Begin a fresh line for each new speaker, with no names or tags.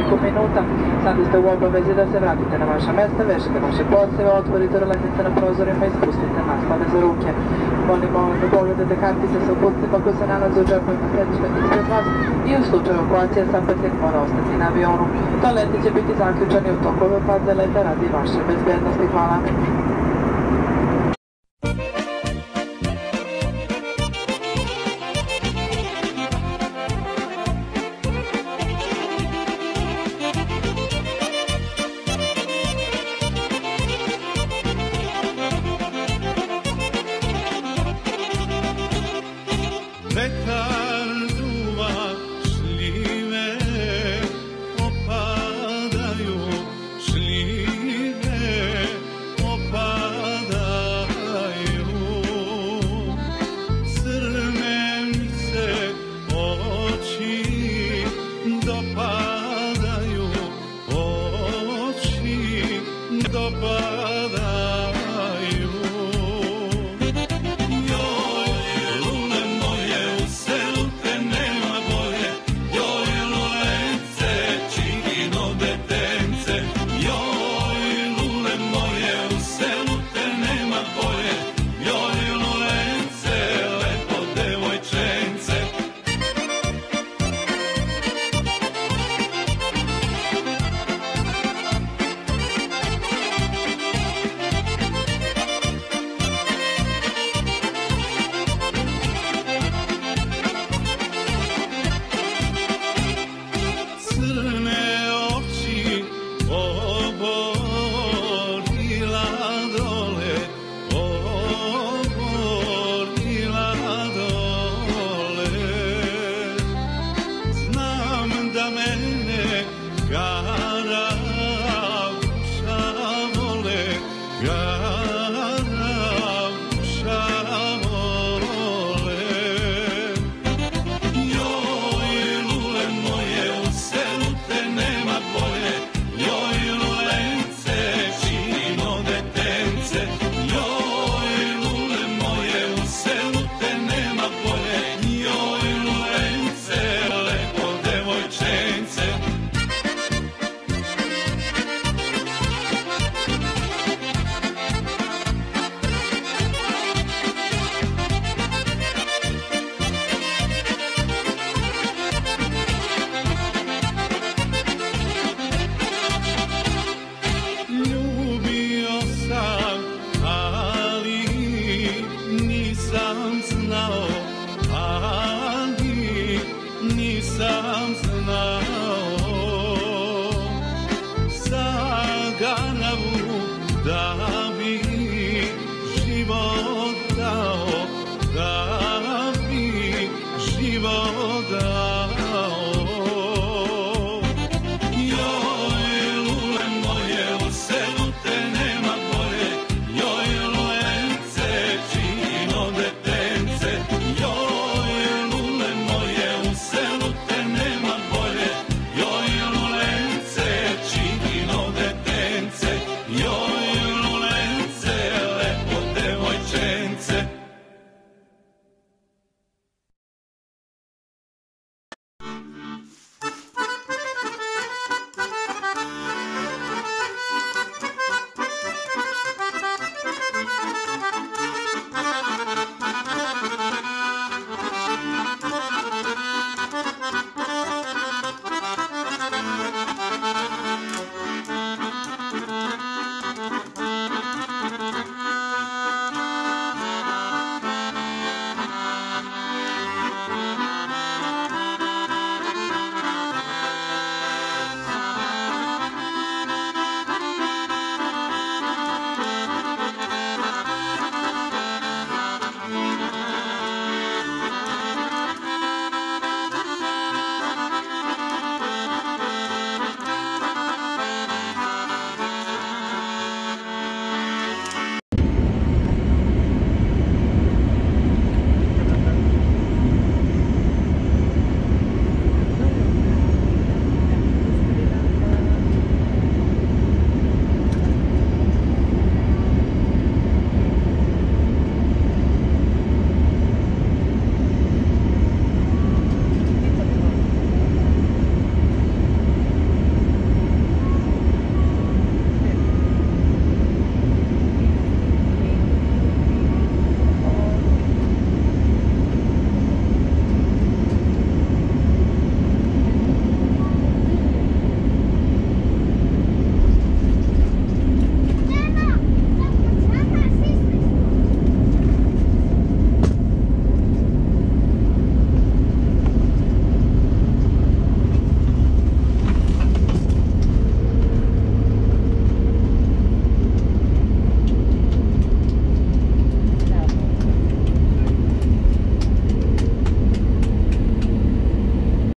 nekoliko minuta. Sada ste u obavezi da se vratite na vaša mesta, vešite vaše podseve, otvorite roletnice na prozorima i spustite naslove za ruke. Molimo da pogledate kartice sa uputstvima koje se nalaze u džepovima sedišta ispred vas i u slučaju evakuacije sam pacijent mora ostati na avionu. Toaleti će biti zaključani u toku ove faze leta radi vaše bezbednosti. Hvala.
Vetar duva šljive, opadaju šljive, opadaju. Crne mi se oči dopadaju, oči dopadaju. Gara